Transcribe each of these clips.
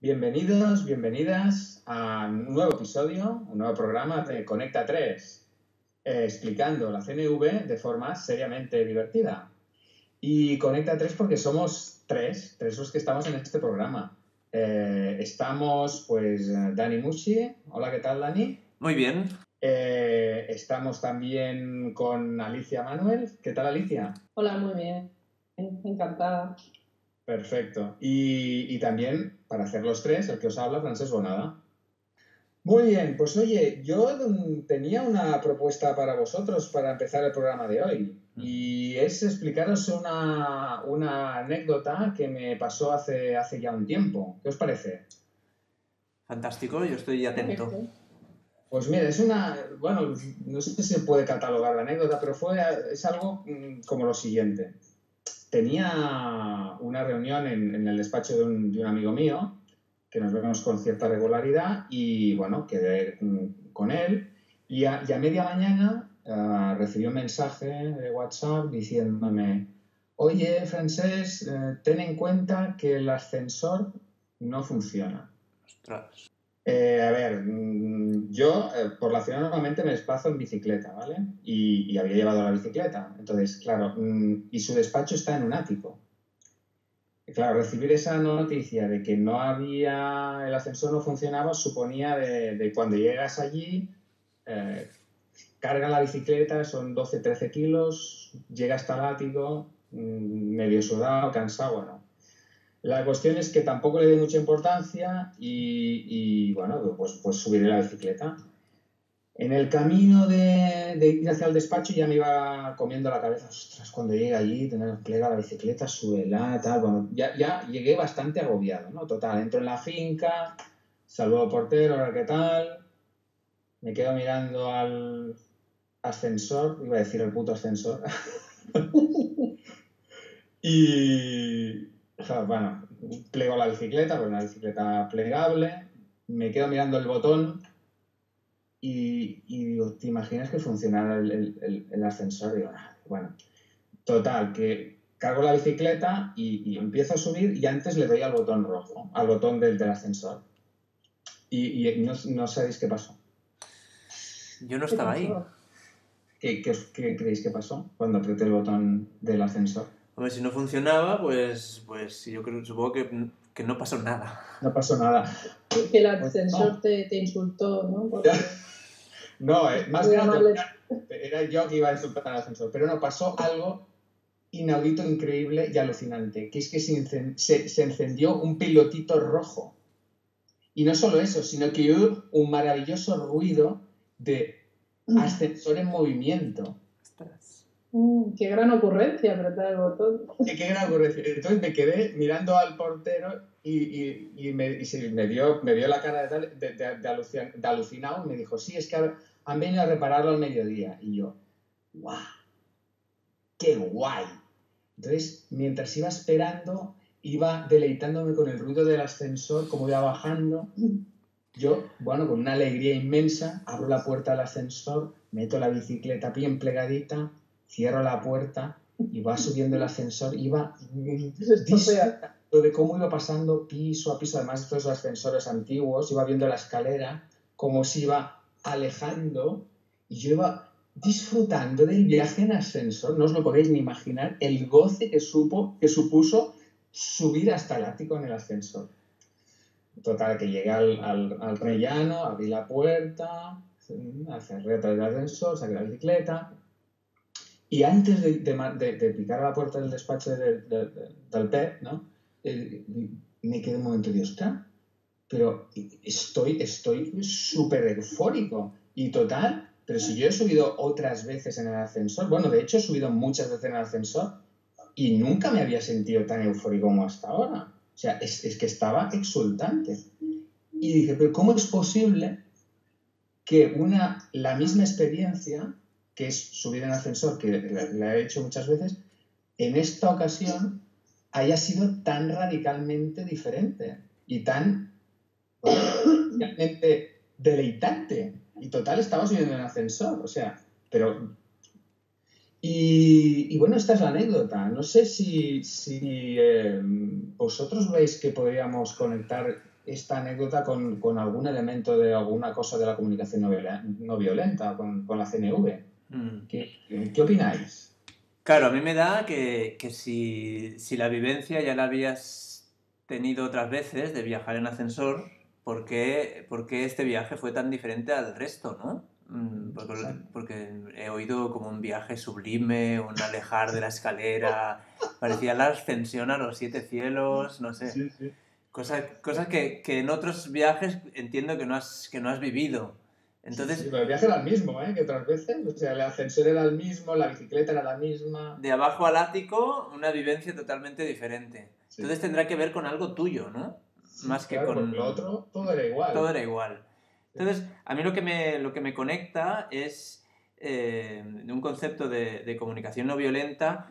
Bienvenidos, bienvenidas a un nuevo episodio, un nuevo programa de Conecta 3, explicando la CNV de forma seriamente divertida. Y Conecta 3 porque somos tres los que estamos en este programa. Estamos, pues, Dani Mucci. Hola, ¿qué tal, Dani? Muy bien. Estamos también con Alicia Manuel. ¿Qué tal, Alicia? Hola, muy bien. Encantada. Perfecto. Y también, para hacer los tres, el que os habla, Francesc Bonada. Muy bien, pues oye, yo tenía una propuesta para vosotros para empezar el programa de hoy. Y es explicaros una anécdota que me pasó hace ya un tiempo. ¿Qué os parece? Fantástico, yo estoy atento. Pues mira, bueno, no sé si se puede catalogar la anécdota, pero es algo como lo siguiente. Tenía una reunión en el despacho de un amigo mío, que nos vemos con cierta regularidad, y bueno, quedé con él, y a media mañana recibí un mensaje de WhatsApp diciéndome: oye, Francesc, ten en cuenta que el ascensor no funciona. Ostras. A ver, yo por la ciudad normalmente me desplazo en bicicleta, ¿vale? Y había llevado la bicicleta. Entonces, claro, y su despacho está en un ático. Y claro, recibir esa noticia de que el ascensor no funcionaba, suponía de cuando llegas allí, carga la bicicleta, son 12-13 kilos, llega hasta el ático, medio sudado, cansado, bueno. La cuestión es que tampoco le di mucha importancia y bueno, pues subiré la bicicleta. En el camino de ir hacia el despacho ya me iba comiendo la cabeza: ostras, cuando llegue allí, tener plega la bicicleta, súbela, tal. Bueno, ya llegué bastante agobiado, ¿no? Total, entro en la finca, saludo al portero, hola, ¿qué tal? Me quedo mirando al ascensor, iba a decir el puto ascensor. Y, bueno, plego la bicicleta, pues una bicicleta plegable, me quedo mirando el botón y digo, ¿te imaginas que funcionara el ascensor? Digo, bueno, total, que cargo la bicicleta y empiezo a subir, y antes le doy al botón rojo, al botón del ascensor. Y no sabéis qué pasó. Yo no estaba ahí. ¿Qué creéis que pasó cuando apreté el botón del ascensor? Hombre, si no funcionaba, pues yo supongo que no pasó nada. No pasó nada. Que el ascensor te insultó, ¿no? Porque... No, más que nada era yo que iba a insultar al ascensor, pero no, pasó algo inaudito, increíble y alucinante, que es que se encendió un pilotito rojo. Y no solo eso, sino que hubo un maravilloso ruido de ascensor en movimiento. Qué gran ocurrencia apretar el botón. Qué gran ocurrencia. Entonces me quedé mirando al portero y me vio la cara de alucinado, y me dijo: sí, es que han venido a repararlo al mediodía. Y yo, ¡guau! ¡Qué guay! Entonces, mientras iba esperando, iba deleitándome con el ruido del ascensor, como iba bajando. Yo, bueno, con una alegría inmensa, abro la puerta del ascensor, meto la bicicleta bien plegadita, cierro la puerta y va subiendo el ascensor. Iba disfrutando de cómo iba pasando piso a piso. Además, estos ascensores antiguos, iba viendo la escalera, cómo se iba alejando, y yo iba disfrutando del viaje en ascensor. No os lo podéis ni imaginar el goce que supuso subir hasta el ático en el ascensor. Total, que llegué al rellano, abrí la puerta, cerré atrás del ascensor, saqué la bicicleta, y antes de picar a la puerta del despacho del PEP, ¿no? Me quedé un momento y digo, ostras, pero estoy súper eufórico. Y total, pero si yo he subido otras veces en el ascensor, bueno, de hecho he subido muchas veces en el ascensor y nunca me había sentido tan eufórico como hasta ahora. O sea, es que estaba exultante. Y dije, pero ¿cómo es posible que la misma experiencia, que es subir en ascensor, que la he hecho muchas veces, en esta ocasión haya sido tan radicalmente diferente y tan realmente deleitante? Y total, estaba subiendo en ascensor, o sea, pero... Y bueno, esta es la anécdota. No sé si vosotros veis que podríamos conectar esta anécdota con algún elemento de alguna cosa de la comunicación no violenta, con la CNV. ¿Qué opináis? Claro, a mí me da que si la vivencia ya la habías tenido otras veces de viajar en ascensor, ¿por qué este viaje fue tan diferente al resto, no? Porque he oído como un viaje sublime, un alejar de la escalera, parecía la ascensión a los 7 cielos, no sé. Sí, sí. Cosas que en otros viajes entiendo que no has vivido. Entonces, sí, pero el viaje era el mismo, que otras veces. O sea, el ascensor era el mismo, la bicicleta era la misma. de abajo al ático, una vivencia totalmente diferente. Sí. Entonces tendrá que ver con algo tuyo, ¿no? Sí, Más que claro, con... porque lo otro, todo era igual. Todo era igual. Entonces, a mí lo que me conecta es un concepto de comunicación no violenta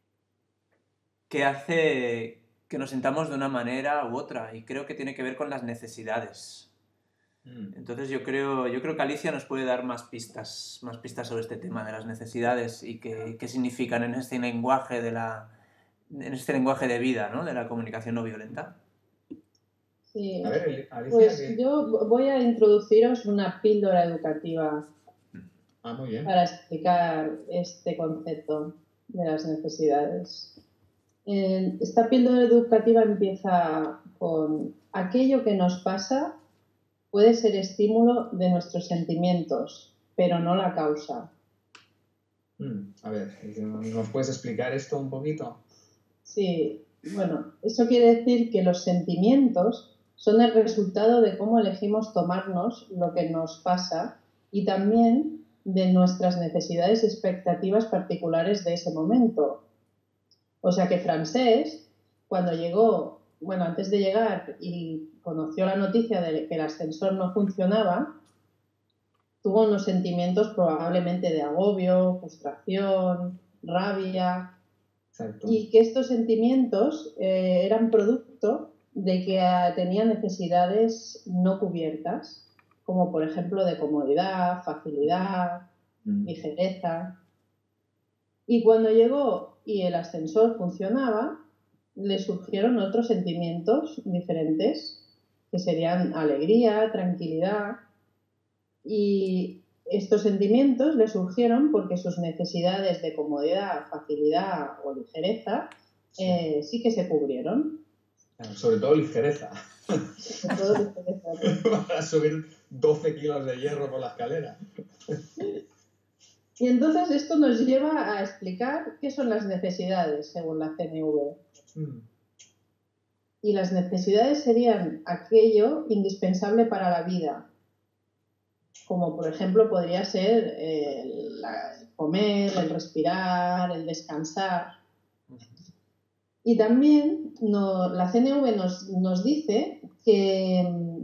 que hace que nos sintamos de una manera u otra, y creo que tiene que ver con las necesidades. Entonces yo creo que Alicia nos puede dar más pistas sobre este tema de las necesidades y qué significan en este lenguaje de vida, ¿no? De la comunicación no violenta. Sí. A ver, Alicia, pues yo voy a introduciros una píldora educativa muy bien. para explicar este concepto de las necesidades. Esta píldora educativa empieza con: aquello que nos pasa puede ser estímulo de nuestros sentimientos, pero no la causa. A ver, ¿nos puedes explicar esto un poquito? Sí, bueno, eso quiere decir que los sentimientos son el resultado de cómo elegimos tomarnos lo que nos pasa y también de nuestras necesidades y expectativas particulares de ese momento. O sea que Francesc, cuando llegó, antes de llegar y conoció la noticia de que el ascensor no funcionaba, tuvo unos sentimientos probablemente de agobio, frustración, rabia. Exacto. Y que estos sentimientos eran producto de que tenía necesidades no cubiertas, como por ejemplo de comodidad, facilidad, ligereza. Y cuando llegó y el ascensor funcionaba, le surgieron otros sentimientos diferentes, que serían alegría, tranquilidad. Y estos sentimientos le surgieron porque sus necesidades de comodidad, facilidad o ligereza sí que se cubrieron. Sobre todo ligereza. Sobre todo ligereza. Para subir 12 kilos de hierro por la escalera. Y entonces esto nos lleva a explicar qué son las necesidades según la CNV. Y las necesidades serían aquello indispensable para la vida, como por ejemplo podría ser el comer, el respirar, el descansar. Y también la CNV nos dice que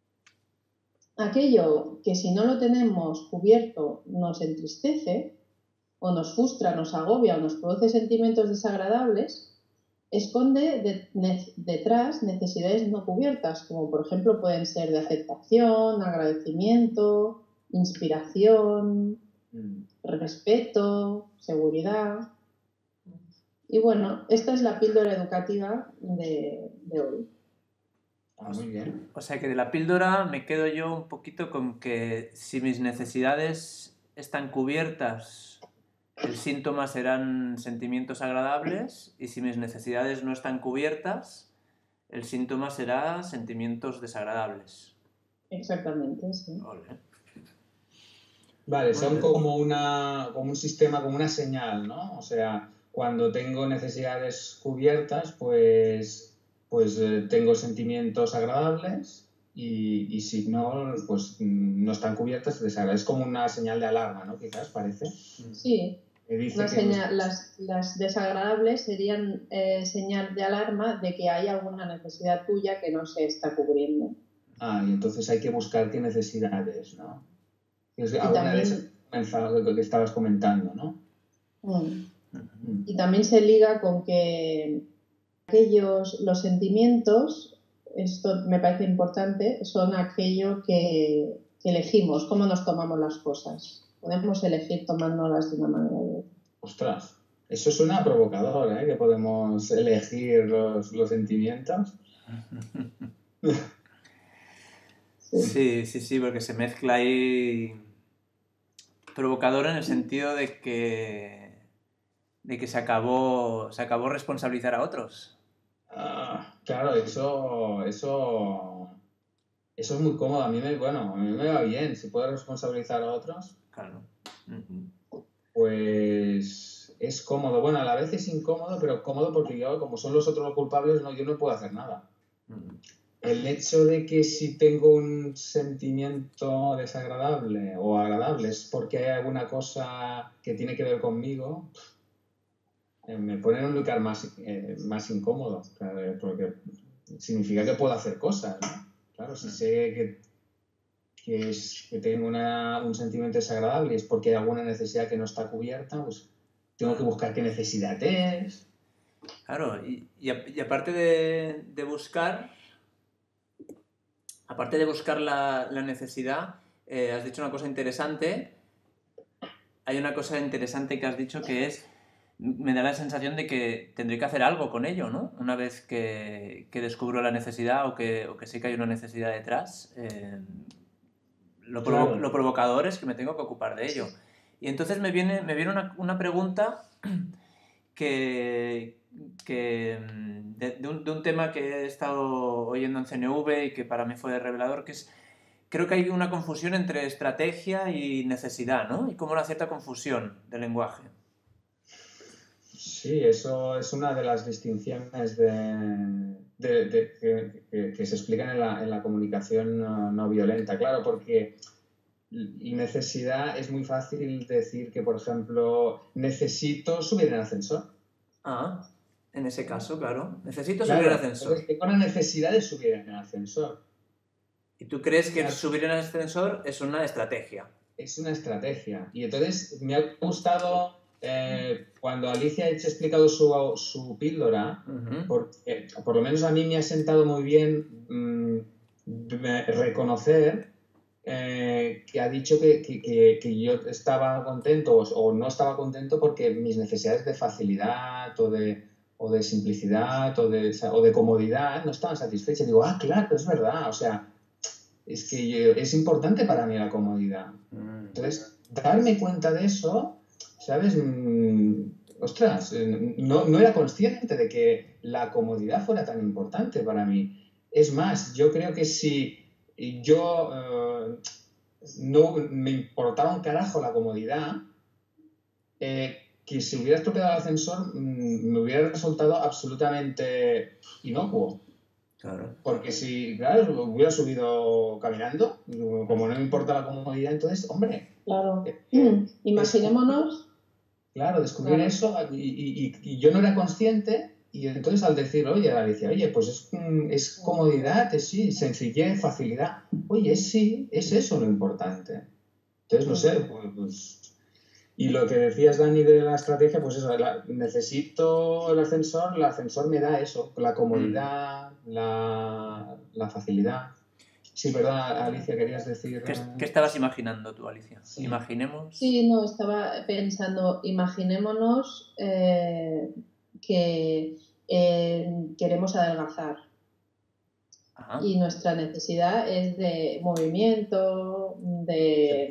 aquello que si no lo tenemos cubierto nos entristece, o nos frustra, nos agobia o nos produce sentimientos desagradables, esconde detrás necesidades no cubiertas, como por ejemplo pueden ser de aceptación, agradecimiento, inspiración, respeto, seguridad. Y bueno, esta es la píldora educativa de hoy. Muy bien. O sea que de la píldora me quedo yo un poquito con que si mis necesidades están cubiertas, el síntoma serán sentimientos agradables, y si mis necesidades no están cubiertas, el síntoma será sentimientos desagradables. Exactamente, sí. Olé. Vale, son como un sistema, como una señal, ¿no? O sea, cuando tengo necesidades cubiertas, pues tengo sentimientos agradables, y si no, pues no están cubiertas, desagradables. Es como una señal de alarma, ¿no? Quizás, parece. Sí. Las desagradables serían señal de alarma de que hay alguna necesidad tuya que no se está cubriendo. Y entonces hay que buscar qué necesidades, ¿no? Es alguna de esas que estabas comentando, ¿no? Y también se liga con que los sentimientos, esto me parece importante, son aquello que elegimos, cómo nos tomamos las cosas. Podemos elegir tomándolas de una manera u otra. Ostras, eso suena provocador, que podemos elegir los sentimientos. Sí, porque se mezcla ahí provocador en el sentido de que se acabó responsabilizar a otros. Claro, eso es muy cómodo. A mí me va bien. Si puedo responsabilizar a otros, Claro. pues es cómodo. Bueno, a la vez es incómodo, pero cómodo porque yo, como son los otros los culpables, yo no puedo hacer nada. El hecho de que si tengo un sentimiento desagradable o agradable es porque hay alguna cosa que tiene que ver conmigo, me pone en un lugar más incómodo, claro, porque significa que puedo hacer cosas, ¿no? Claro, si sé que tengo un sentimiento desagradable y es porque hay alguna necesidad que no está cubierta, pues tengo que buscar qué necesidad es. Claro, y aparte de buscar... Aparte de buscar la necesidad, has dicho una cosa interesante. Hay una cosa interesante que has dicho que es, me da la sensación de que tendré que hacer algo con ello, ¿no? Una vez que descubro la necesidad o que sé que hay una necesidad detrás, lo provocador es que me tengo que ocupar de ello. Y entonces me viene una pregunta de un tema que he estado oyendo en CNV y que para mí fue revelador, que es, creo que hay una confusión entre estrategia y necesidad, ¿no? Y como una cierta confusión del lenguaje. Sí, eso es una de las distinciones que se explican en la comunicación no violenta, claro, porque necesidad es muy fácil decir que, por ejemplo, necesito subir en el ascensor. En ese caso, claro. Necesito subir en el ascensor. Entonces tengo la necesidad de subir en el ascensor. ¿Y tú crees que subir en el ascensor es una estrategia? Es una estrategia. Y entonces me ha gustado cuando Alicia ha explicado su píldora, porque por lo menos a mí me ha sentado muy bien reconocer que ha dicho que yo estaba contento o no estaba contento porque mis necesidades de facilidad o de simplicidad o de comodidad no estaban satisfechas. Digo, claro, es verdad, o sea, es que es importante para mí la comodidad. Entonces, darme cuenta de eso, ¿sabes? Ostras, no era consciente de que la comodidad fuera tan importante para mí. Es más, yo creo que si yo no me importaba un carajo la comodidad, que si hubiera estropeado el ascensor me hubiera resultado absolutamente inocuo. Claro. Porque si, claro, hubiera subido caminando, como no me importa la comodidad, entonces, hombre... Claro. Imaginémonos... Claro, descubrir eso y yo no era consciente y entonces al decir, oye, Alicia, pues es comodidad, sí, sencillez, facilidad. Oye, sí, es eso lo importante. Entonces, no sé, pues... Y lo que decías, Dani, de la estrategia, pues eso, necesito el ascensor me da eso, la comodidad, la facilidad. Sí, ¿verdad, Alicia? ¿Querías decir...? ¿Qué estabas imaginando tú, Alicia? Sí. Imaginemos... Sí, no, estaba pensando, imaginémonos que queremos adelgazar. Y nuestra necesidad es de movimiento, de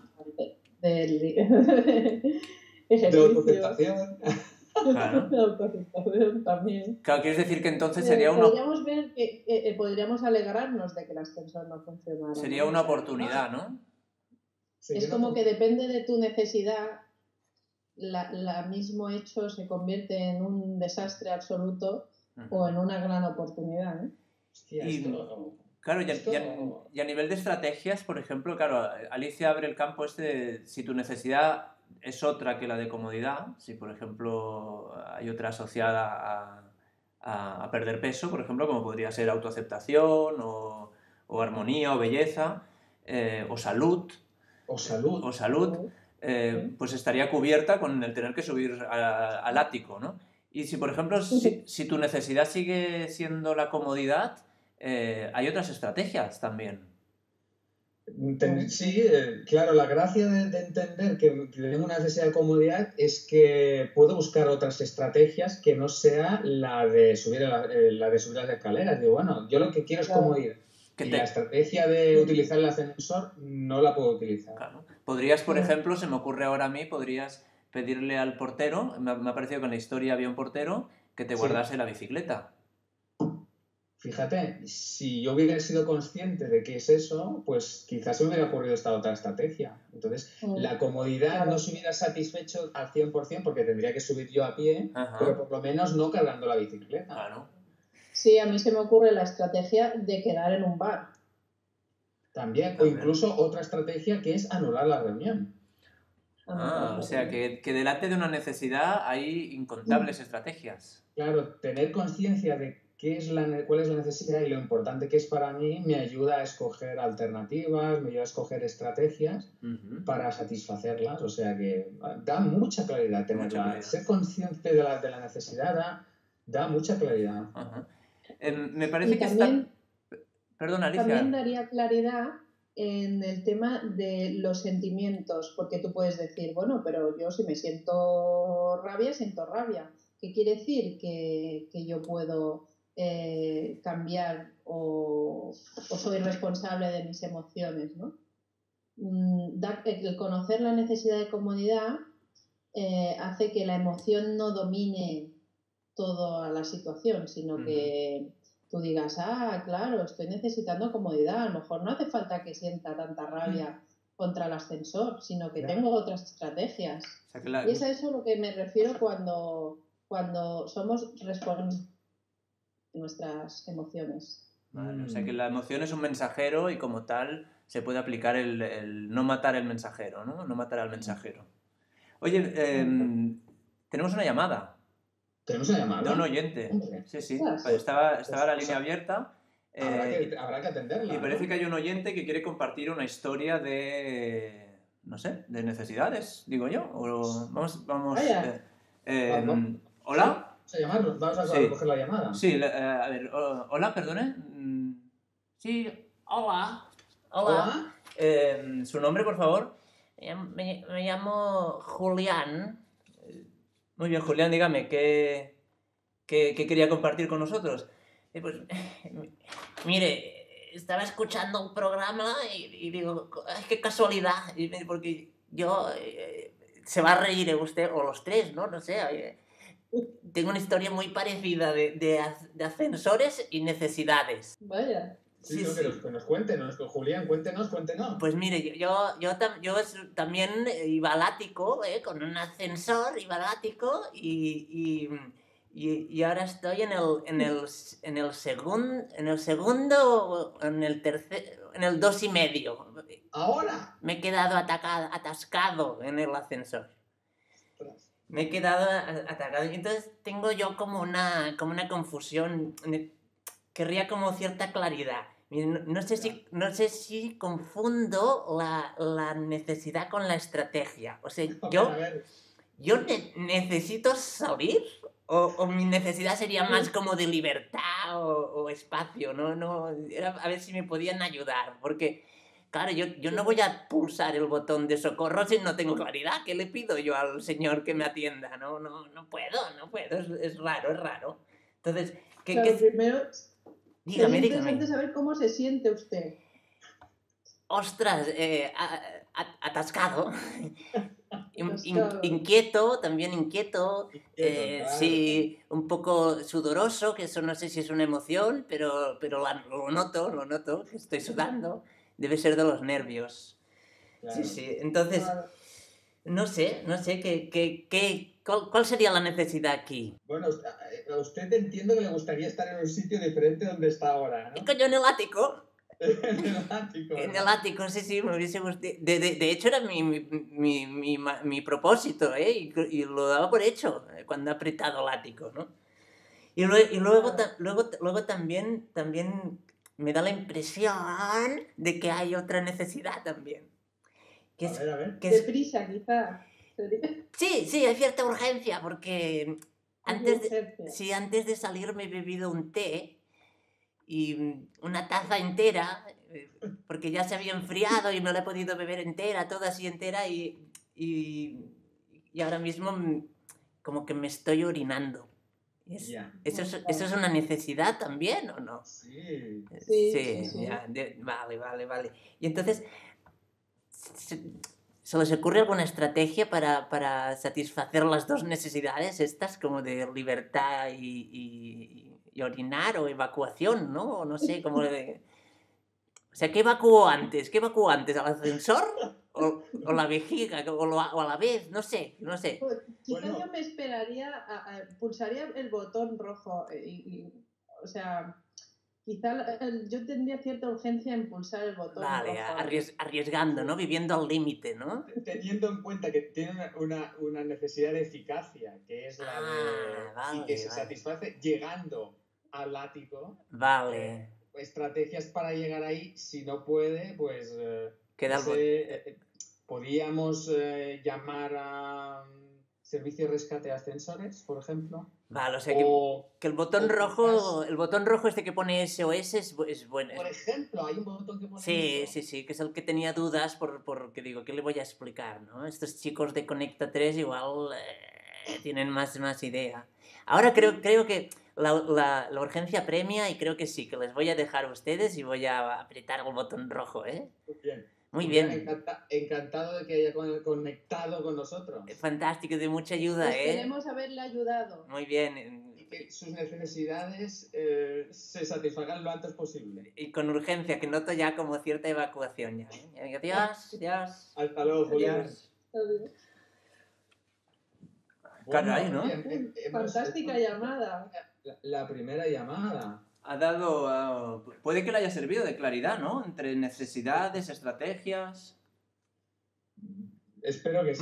autoaceptación. Claro. De autoaceptación también. Claro, quieres decir que entonces sería una... Podríamos ver que podríamos alegrarnos de que el ascensor no funcionara. Sería una oportunidad, ¿no? Es como que depende de tu necesidad, la mismo hecho se convierte en un desastre absoluto o en una gran oportunidad, ¿eh? Claro, y a nivel de estrategias, por ejemplo, claro, Alicia abre el campo si tu necesidad es otra que la de comodidad, si por ejemplo hay otra asociada a perder peso, por ejemplo, como podría ser autoaceptación o armonía o belleza, o salud. Pues estaría cubierta con el tener que subir al ático, ¿no? Y si, por ejemplo, si tu necesidad sigue siendo la comodidad, hay otras estrategias también. Sí, claro, la gracia de entender que tengo una necesidad de comodidad es que puedo buscar otras estrategias que no sea la de subir las escaleras. Digo, bueno, yo lo que quiero es comodidad. Y la estrategia de utilizar el ascensor no la puedo utilizar. Claro. Podrías, por ejemplo, se me ocurre ahora a mí, podrías pedirle al portero, me ha parecido que en la historia había un portero que te guardase la bicicleta. Fíjate, si yo hubiera sido consciente de qué es eso, pues quizás se me hubiera ocurrido esta otra estrategia. Entonces, la comodidad no se hubiera satisfecho al 100% porque tendría que subir yo a pie, pero por lo menos no cargando la bicicleta. Claro. Sí, a mí se me ocurre la estrategia de quedar en un bar. También, o incluso otra estrategia que es anular la reunión. O sea, que delante de una necesidad hay incontables estrategias. Claro, tener conciencia de cuál es la necesidad y lo importante que es para mí me ayuda a escoger alternativas, me ayuda a escoger estrategias para satisfacerlas. O sea que da mucha claridad tenerla. Ser consciente de la necesidad da mucha claridad. Me parece que también, Perdona, Alicia. También daría claridad en el tema de los sentimientos, porque tú puedes decir, bueno, pero yo si me siento rabia, siento rabia. ¿Qué quiere decir? Que yo puedo cambiar o soy responsable de mis emociones, ¿no? El conocer la necesidad de comodidad hace que la emoción no domine toda la situación, sino que tú digas, claro, estoy necesitando comodidad, a lo mejor no hace falta que sienta tanta rabia contra el ascensor, sino que tengo otras estrategias. O sea, y es a eso a lo que me refiero cuando somos responsables de nuestras emociones. Vale, o sea que la emoción es un mensajero y como tal se puede aplicar el no matar el mensajero, ¿no? No matar al mensajero. Oye, tenemos una llamada. ¿Tenemos una llamada? De un oyente. Sí. Estaba la línea abierta. Habrá que atenderla. Y parece que hay un oyente que quiere compartir una historia de... no sé, de necesidades, digo yo. Vamos. ¿Hola? Vamos a coger la llamada. Sí, a ver, hola, perdone. Sí, hola. ¿Su nombre, por favor? Me llamo Julián. Muy bien, Julián, dígame, ¿qué quería compartir con nosotros? Pues, mire, estaba escuchando un programa y digo, ¡ay, qué casualidad! Porque yo... se va a reír usted, o los tres, ¿no? No sé. Tengo una historia muy parecida de ascensores y necesidades. Vaya. Sí. Que nos cuéntenos, Julián, cuéntenos. Pues mire, yo también iba al ático, con un ascensor, iba al ático y ahora estoy en el segundo, en el 2,5. ¿Ahora? Me he quedado atascado en el ascensor. Me he quedado atascado. Entonces tengo yo como una confusión. Querría como cierta claridad. No sé si confundo la necesidad con la estrategia. O sea, yo necesito salir o mi necesidad sería más como de libertad o espacio, ¿no? Era a ver si me podían ayudar, porque claro, yo no voy a pulsar el botón de socorro si no tengo claridad. ¿Qué le pido yo al señor que me atienda? No puedo. Es raro. Entonces, primero... Dígame. Es interesante saber cómo se siente usted. Ostras, atascado. Inquieto, también inquieto. Sí, un poco sudoroso, que eso no sé si es una emoción, pero lo noto, que estoy sudando. Debe ser de los nervios. Claro. Sí. Entonces, no sé, ¿cuál sería la necesidad aquí? Bueno, a usted entiendo que le gustaría estar en un sitio diferente donde está ahora, ¿no? Coño, en el ático. En el ático. En el ático, sí, me hubiese gustado. De hecho, era mi propósito, y lo daba por hecho cuando he apretado el ático, ¿no? Y luego también me da la impresión de que hay otra necesidad también. A ver. Deprisa, quizá. Sí, hay cierta urgencia, porque antes de salir me he bebido un té y una taza entera, porque ya se había enfriado y no la he podido beber entera, toda así entera, y ahora mismo como que me estoy orinando. Ya. ¿Eso es una necesidad también o no? Sí. Sí. Ya, vale. Y entonces, ¿se les ocurre alguna estrategia para satisfacer las dos necesidades estas, como de libertad y orinar o evacuación, ¿no? O no sé, como de... O sea, ¿qué evacuó antes? ¿Al ascensor? ¿O la vejiga? ¿O a la vez? No sé. Quizás Bueno. yo me esperaría, pulsaría el botón rojo. O sea, quizá yo tendría cierta urgencia en pulsar el botón Vale, rojo. arriesgando, ¿no? Viviendo al límite, ¿no? Teniendo en cuenta que tiene una necesidad de eficacia, que es la de... vale, y que se vale. satisface llegando al ático. Vale. Estrategias para llegar ahí, si no puede, pues... Queda podríamos llamar a servicio de rescate de ascensores, por ejemplo. Vale, o sea O, que el botón rojo, este que pone SOS es bueno. por ejemplo, hay un botón que pone Sí, eso. que es el que tenía dudas porque digo, ¿qué le voy a explicar, no? Estos chicos de Conecta 3 igual tienen más idea. Ahora creo que la urgencia premia y creo que sí, que les voy a dejar a ustedes y voy a apretar el botón rojo, ¿eh? Muy bien. Encantado de que haya conectado con nosotros. Fantástico, de mucha ayuda, ¿eh? Esperemos haberle ayudado. Muy bien. Y que sus necesidades se satisfagan lo antes posible. Y con urgencia, que noto ya como cierta evacuación ya, ¿eh? Adiós. Hasta luego, Julián. Adiós. Bueno, Caray, ¿no? Fantástica llamada. La primera llamada. Ha dado... puede que le haya servido de claridad, ¿no? Entre necesidades, estrategias... Espero que sí.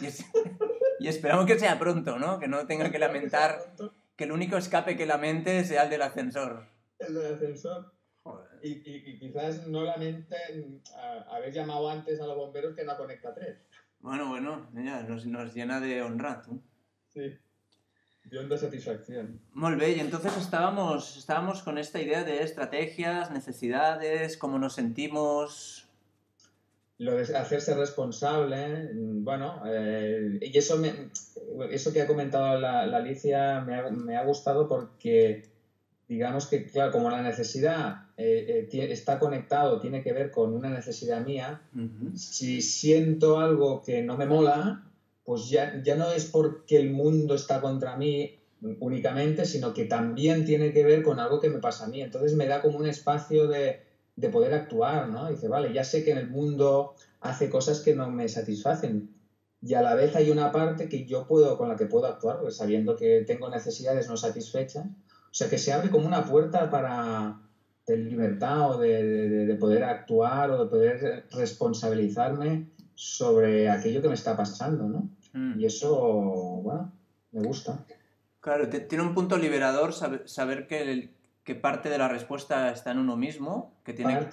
Y esperamos que sea pronto, ¿no? Que no tenga que lamentar que el único escape que lamente sea el del ascensor. El del ascensor. Joder. Y quizás no lamenten haber llamado antes a los bomberos que no a Conecta 3. Bueno, ya, nos llena de honra, tú. Sí. De honda satisfacción. Molt bé, y entonces estábamos con esta idea de estrategias, necesidades, cómo nos sentimos... Lo de hacerse responsable, bueno, y eso que ha comentado la Alicia me ha gustado porque, digamos que, claro, como la necesidad está conectado, tiene que ver con una necesidad mía, si siento algo que no me mola, pues ya no es porque el mundo está contra mí únicamente, sino que también tiene que ver con algo que me pasa a mí. Entonces me da como un espacio de poder actuar, ¿no? Dice, vale, ya sé que en el mundo hace cosas que no me satisfacen y a la vez hay una parte que con la que puedo actuar, pues sabiendo que tengo necesidades no satisfechas. O sea, que se abre como una puerta de libertad o de poder actuar o de poder responsabilizarme sobre aquello que me está pasando, ¿no? Y eso, bueno, me gusta. Claro, tiene un punto liberador saber que parte de la respuesta está en uno mismo, que tiene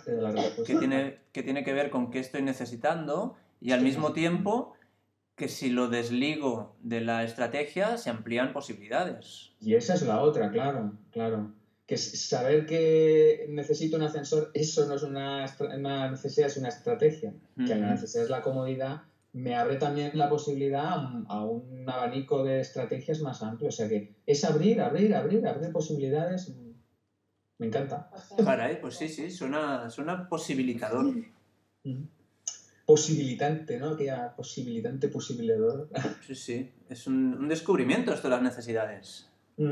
que ver con qué estoy necesitando y al mismo tiempo que si lo desligo de la estrategia se amplían posibilidades. Y esa es la otra, claro. Que saber que necesito un ascensor, eso no es una necesidad, es una estrategia. Que la necesidad es la comodidad, me abre también la posibilidad a un abanico de estrategias más amplio. O sea que es abrir posibilidades. Me encanta. Caray, pues sí, suena posibilitador. Posibilitante, ¿no? Aquella posibilitador. Sí, es un descubrimiento esto de las necesidades.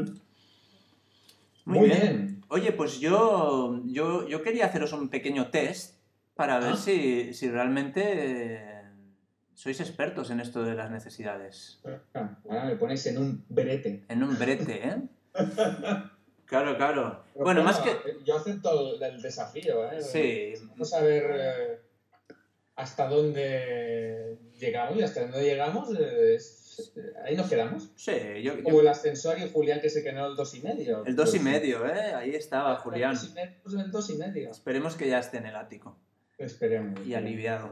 Muy bien. Oye, pues yo quería haceros un pequeño test para ver si realmente sois expertos en esto de las necesidades. Ahora me ponéis en un brete. En un brete, ¿eh? Claro. Bueno, más que... Yo acepto el desafío, ¿eh? Sí. Vamos a ver hasta dónde llegamos y hasta dónde llegamos. Ahí nos quedamos. Sí, Como el ascensor y Julián que se quedó el 2,5. El 2,5, ¿eh? Ahí estaba Julián. El 2,5. Esperemos que ya esté en el ático. Esperemos. Y aliviado.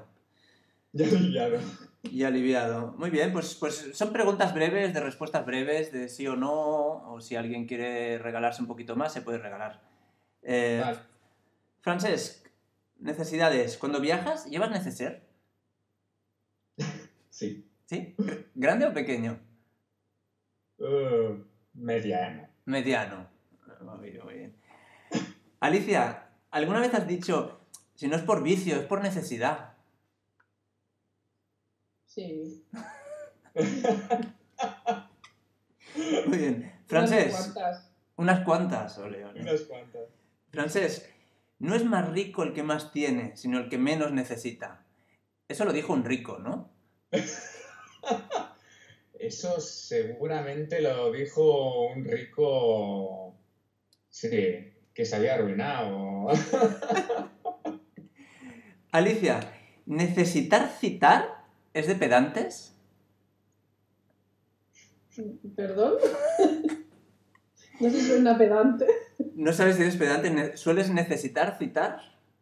Y aliviado. Muy bien, pues son preguntas breves, de respuestas breves, de sí o no, o si alguien quiere regalarse un poquito más, se puede regalar. Vale. Francesc, necesidades. Cuando viajas, ¿llevas neceser? Sí. ¿Sí? ¿Grande o pequeño? Mediano. Mediano. Muy bien, muy bien. Alicia, ¿alguna vez has dicho, si no es por vicio, es por necesidad? Sí. Muy bien. Unas Francés, cuantas. unas cuantas, ole, ole. Unas cuantas. Francés, no es más rico el que más tiene, sino el que menos necesita. Eso lo dijo un rico, ¿no? Eso seguramente lo dijo un rico, sí, que se había arruinado. Alicia, ¿necesitar citar es de pedantes? ¿Perdón? No sé si suena pedante. ¿No sabes si eres pedante? ¿Sueles necesitar citar?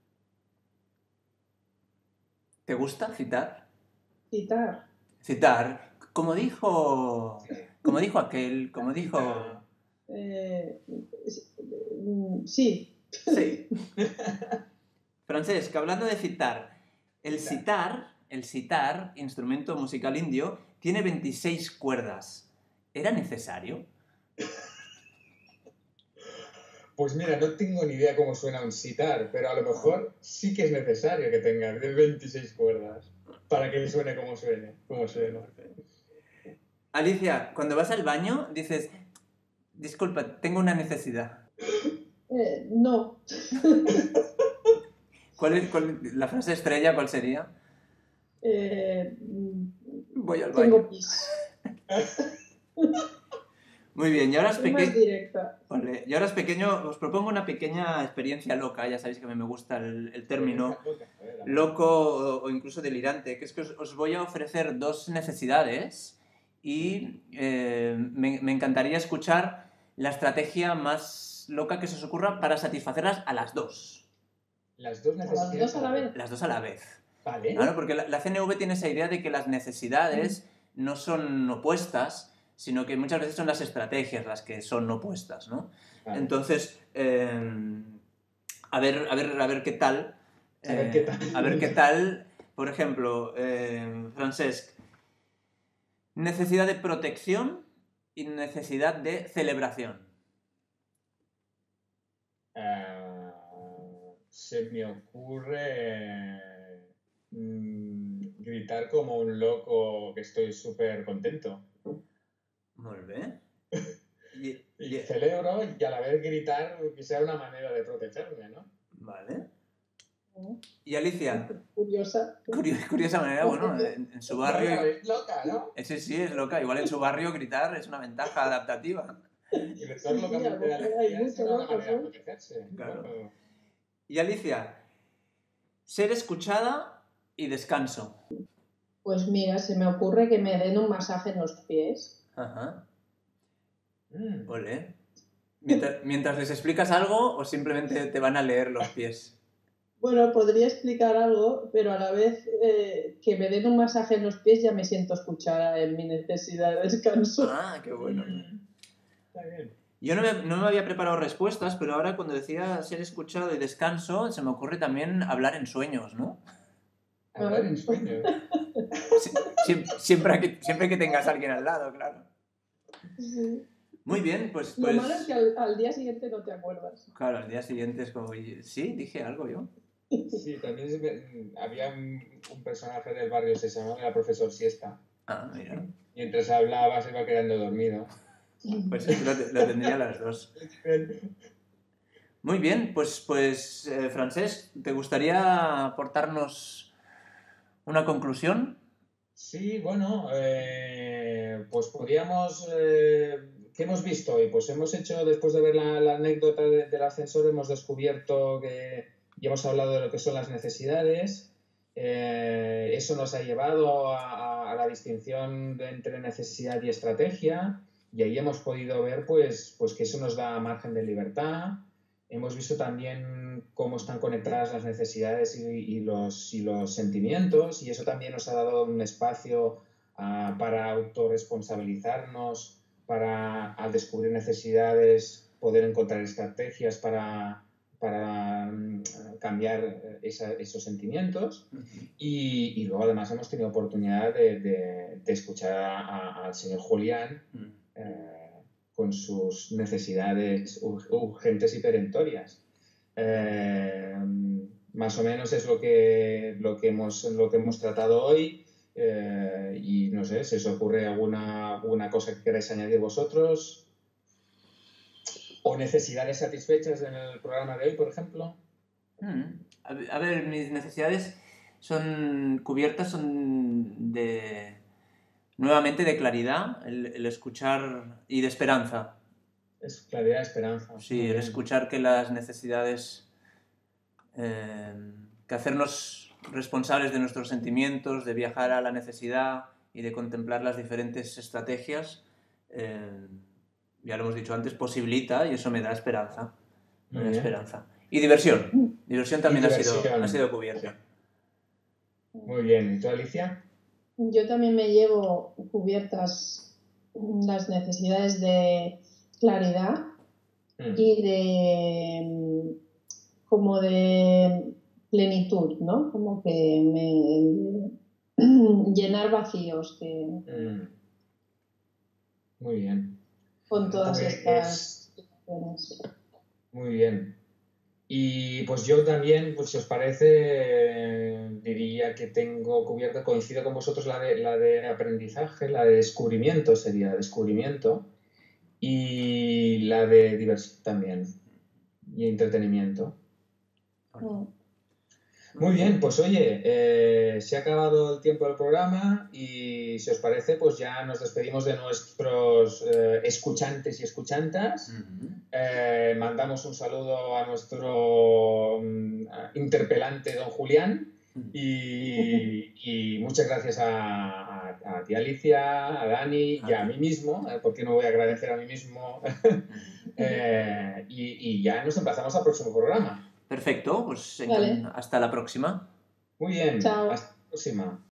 ¿Te gusta citar? Citar. Citar. Como dijo aquel, como dijo... Sí. Sí. Francesc, hablando de citar, el sitar, instrumento musical indio, tiene 26 cuerdas. ¿Era necesario? Pues mira, no tengo ni idea cómo suena un sitar, pero a lo mejor sí que es necesario que tenga de 26 cuerdas para que suene como suene, como suena. Alicia, cuando vas al baño dices, disculpa, tengo una necesidad. No. La frase estrella cuál sería? Voy al baño. Tengo pis. Muy bien, y ahora es Soy más pequeño. directa. Vale, y ahora es pequeño, os propongo una pequeña experiencia loca, ya sabéis que a mí me gusta el término loco o incluso delirante, que es que os voy a ofrecer dos necesidades y me encantaría escuchar la estrategia más loca que se os ocurra para satisfacerlas a las dos. Las dos ¿A necesidades. las dos a la vez? Las dos a la vez. Vale. Claro, porque la CNV tiene esa idea de que las necesidades no son opuestas, sino que muchas veces son las estrategias las que son opuestas, ¿no? Vale. Entonces, a ver qué tal. A ver qué tal. A ver qué tal. Por ejemplo, Francesc, necesidad de protección y necesidad de celebración. Se me ocurre gritar como un loco que estoy súper contento. Muy bien. Y celebro y a la vez gritar que sea una manera de protegerme, ¿no? Vale. Y Alicia, Curiosa. curiosa manera, bueno, en su barrio... Claro, es loca, ¿no? Ese sí es loca, igual en su barrio gritar es una ventaja adaptativa. Gritar locamente de alegría es una manera de protegerse. Claro. ¿No? Y Alicia, ser escuchada y descanso. Pues mira, se me ocurre que me den un masaje en los pies. Ajá. Ole. Mientras les explicas algo o simplemente te van a leer los pies. Bueno, podría explicar algo, pero a la vez que me den un masaje en los pies ya me siento escuchada en mi necesidad de descanso. Ah, qué bueno. Está bien. Yo no me había preparado respuestas, pero ahora cuando decía ser escuchado y descanso, se me ocurre también hablar en sueños, ¿no? Hablar en sueños. Siempre que tengas a alguien al lado, claro. Sí. Muy bien, pues... Lo malo es que al día siguiente no te acuerdas. Claro, al día siguiente es como... Sí, dije algo yo. Sí, también había un personaje del barrio Sésamo, era profesor Siesta. Ah, mira. Mientras hablaba se iba quedando dormido. Pues lo tendría las dos. Muy bien, pues Francesc, ¿te gustaría aportarnos una conclusión? Sí, bueno, pues podríamos... ¿qué hemos visto hoy? Pues hemos hecho, después de ver la anécdota del ascensor, hemos descubierto que ya hemos hablado de lo que son las necesidades. Eso nos ha llevado a la distinción entre necesidad y estrategia, y ahí hemos podido ver pues que eso nos da margen de libertad. Hemos visto también cómo están conectadas las necesidades y los sentimientos, y eso también nos ha dado un espacio para autorresponsabilizarnos, para al descubrir necesidades poder encontrar estrategias para cambiar esos sentimientos. Y luego además hemos tenido oportunidad de escuchar al señor Julián con sus necesidades urgentes y perentorias. Más o menos es lo que hemos tratado hoy. Y no sé, si os ocurre alguna cosa que queráis añadir vosotros, o necesidades satisfechas en el programa de hoy, por ejemplo. A ver, mis necesidades son cubiertas, nuevamente de claridad, el escuchar, y de esperanza. Es claridad, esperanza. Sí, el escuchar que las necesidades, que hacernos responsables de nuestros sentimientos, de viajar a la necesidad y de contemplar las diferentes estrategias, ya lo hemos dicho antes, posibilita, y eso me da esperanza. Me da esperanza. Y diversión. Diversión también ha sido cubierta. Muy bien. ¿Y tú, Alicia? Yo también me llevo cubiertas las necesidades de claridad y de plenitud, ¿no? Como que llenar vacíos Muy bien. Con todas estas situaciones. Muy bien. Y pues yo también, pues si os parece, diría que tengo cubierta, coincido con vosotros, la de aprendizaje, la de descubrimiento sería descubrimiento, y la de diversión también, y entretenimiento. Muy bien, pues oye, se ha acabado el tiempo del programa y si os parece, pues ya nos despedimos de nuestros escuchantes y escuchantas. Mandamos un saludo a nuestro interpelante don Julián y muchas gracias a ti, Alicia, a Dani y a mí mismo, porque no voy a agradecer a mí mismo. Y ya nos emplazamos al próximo programa. Perfecto, pues vale. Hasta la próxima. Muy bien, Chao. hasta la próxima.